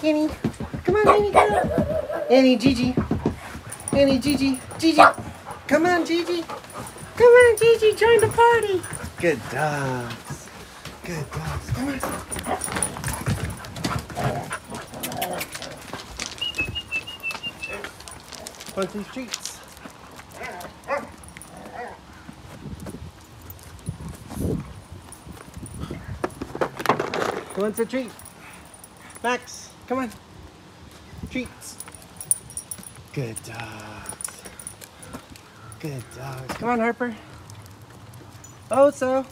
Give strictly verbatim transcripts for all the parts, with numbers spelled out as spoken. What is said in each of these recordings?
Annie. Come on, Annie. Come on. Annie, Gigi. Annie, Gigi. Gigi. Come on, Gigi. Come on, Gigi. Join the party. Good dogs. Good dogs. Come on. Want these treats? Who wants a treat? Max, come on. Treats. Good dogs. Good dogs. Come on, Harper. Oh, so.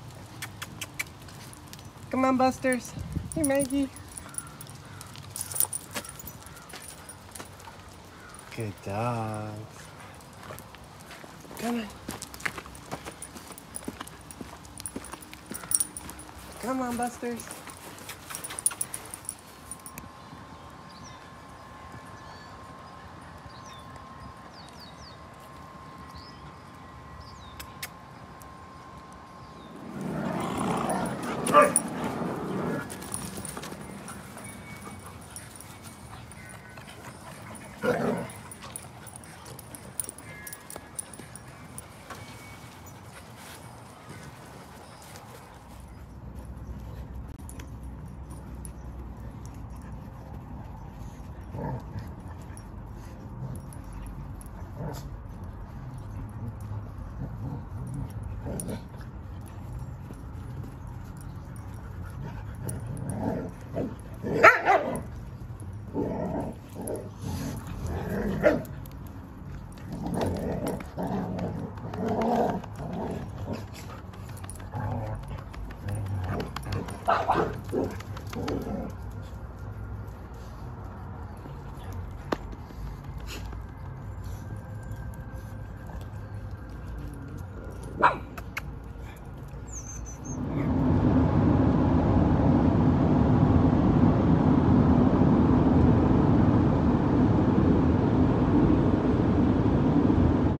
Come on, Busters. Hey, Maggie. Good dogs. Come on. Come on, Busters. Wow.